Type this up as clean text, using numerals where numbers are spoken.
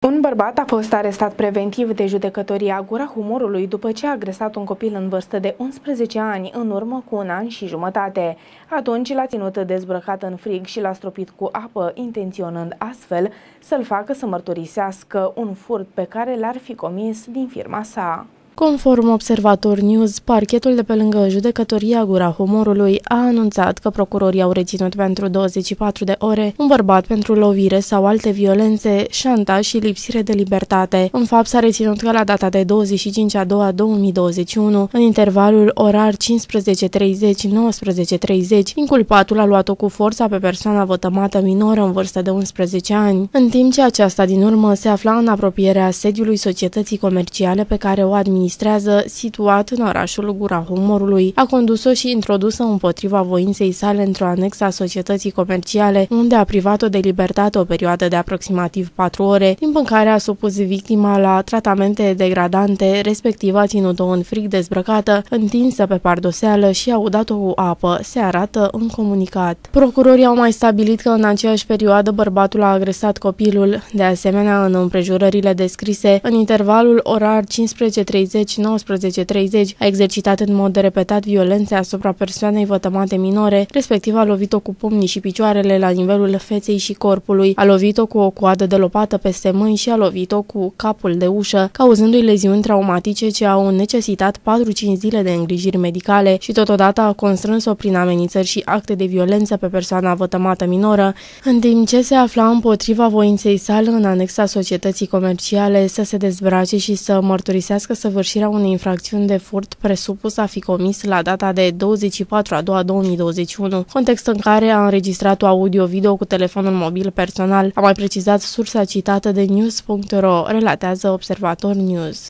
Un bărbat a fost arestat preventiv de judecătoria Gura Humorului după ce a agresat un copil în vârstă de 11 ani în urmă cu 1 an și jumătate. Atunci l-a ținut dezbrăcat în frig și l-a stropit cu apă, intenționând astfel să-l facă să mărturisească un furt pe care l-ar fi comis din firma sa. Conform Observator News, parchetul de pe lângă judecătoria Gura Humorului a anunțat că procurorii au reținut pentru 24 de ore un bărbat pentru lovire sau alte violențe, șantaj și lipsire de libertate. În fapt, s-a reținut că la data de 25/2/2021, în intervalul orar 15:30-19:30, inculpatul a luat-o cu forța pe persoana vătămată minoră în vârstă de 11 ani, în timp ce aceasta din urmă se afla în apropierea sediului societății comerciale pe care o administrează, situat în orașul Gura Humorului. A condus-o și introdusă împotriva voinței sale într-o anexă a societății comerciale, unde a privat-o de libertate o perioadă de aproximativ 4 ore, timp în care a supus victima la tratamente degradante, respectiv a ținut-o în frig dezbrăcată, întinsă pe pardoseală și a udat-o cu apă, se arată în comunicat. Procurorii au mai stabilit că în aceeași perioadă bărbatul a agresat copilul. De asemenea, în împrejurările descrise, în intervalul orar 15:30-19:30, a exercitat în mod repetat violențe asupra persoanei vătămate minore, respectiv a lovit-o cu pumnii și picioarele la nivelul feței și corpului, a lovit-o cu o coadă de lopată peste mâini și a lovit-o cu capul de ușă, cauzându-i leziuni traumatice ce au necesitat 4-5 zile de îngrijiri medicale și totodată a constrâns-o prin amenințări și acte de violență pe persoana vătămată minoră, în timp ce se afla împotriva voinței sale în anexa societății comerciale să se dezbrace și să mărturisească săvârșirea unei infracțiuni de furt presupus a fi comis la data de 24/2/2021, context în care a înregistrat o audio-video cu telefonul mobil personal, a mai precizat sursa citată de news.ro, relatează Observator News.